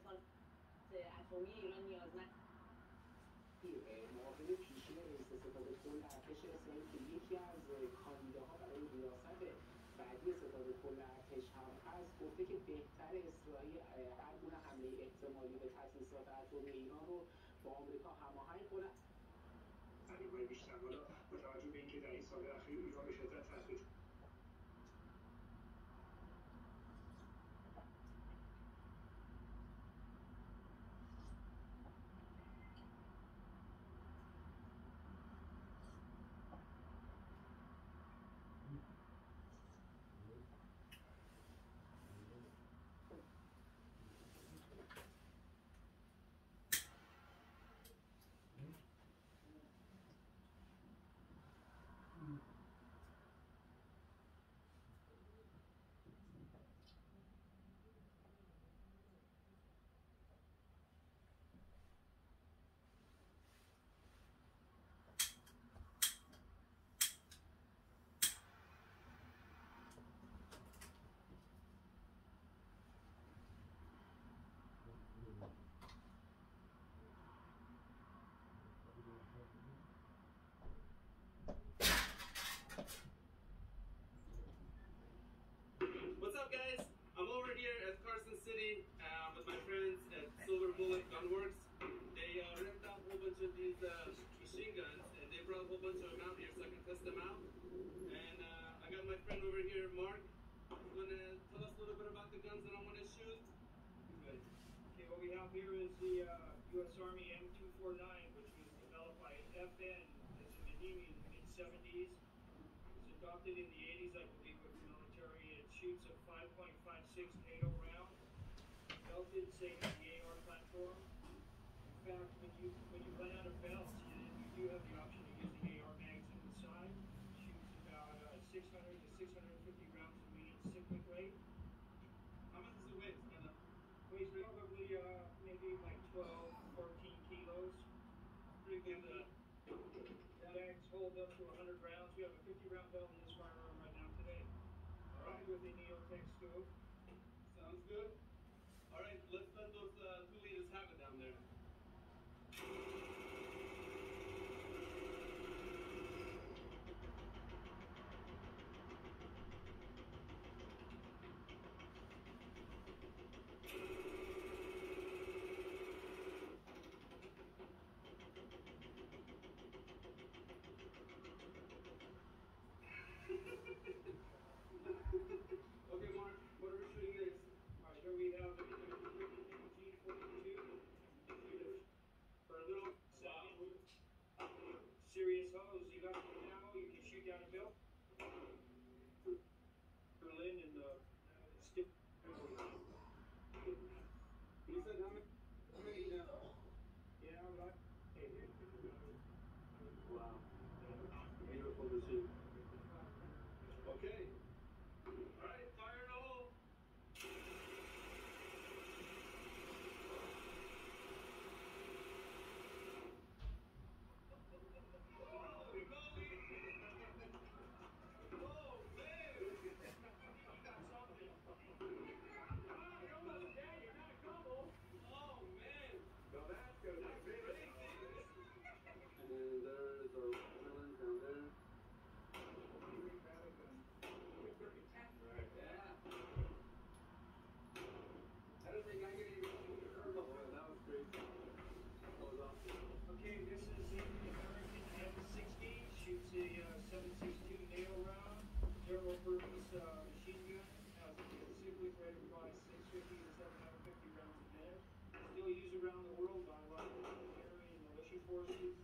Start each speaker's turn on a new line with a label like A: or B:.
A: ارتباطات اتمی ایران نیاز نداره.
B: معاون پیشین رئیس ستاد کل ارتش اسرائیل که یکی از کاندیداها برای ریاست بعدی ستاد کل ارتش هم هست، گفته که بهتر اسرائیل هر گونه حمله احتمالی به تاسیسات اتمی ایران رو با آمریکا هماهنگ کنه.
C: تحریم‌های بیشتر حالا با توجه به اینکه در این سال اخیر ایران به شدت تحقیر
D: What's up, guys? I'm over here at Carson City with my friends at Silver Bullet Gunworks. They ripped out a whole bunch of these machine guns, and they brought a whole bunch of them out here so I can test them out. And I got my friend over here, Mark. He's going to tell us a little bit about the guns that I want to shoot.
C: Good. Okay, what we have here is the U.S. Army M249, which was developed by FN. It's a Mahimi in the mid-70s. It was adopted in the 80s, I believe, with the military. It shoots a 5.56 NATO round, belted, same as the AR platform. In fact, when you run out of belts, you do have the option of using AR mags on the side. It shoots about 600 to 650 rounds a minute, cyclic rate.
D: How much does it weigh? It's kind of
C: Weighs probably maybe like 12, 14 kilos.
D: pretty good.
C: The bags hold up to 100 rounds. We have a 50-round belt in this firearm right now today.
D: All right.
C: With a Neotech scope.
D: Sounds good. All right, let's let those 2 leaders have it down there. Okay, Mark, what are we shooting next?
C: All right, here we have the G42.
D: For a little
C: Serious hose. You got the ammo. You can shoot down a bill. Berlin and the stick.
D: You said how many now?
C: Yeah, right.
D: Wow. Beautiful to see. Okay. All right, fire in the hole. Holy moly! Oh, man! Oh, man!
B: Now that's good.
D: That's crazy!
E: And there's our villain down there.
D: Right.
E: Yeah. I don't think I can even curve. Oh, that was crazy. That was awesome.
C: Okay, this is the American M60. Shoots a 7.62 NATO round. General purpose machine gun. Has a cyclic rate of about 650 to 750 rounds a minute. Still used around the world by a lot of military and militia forces.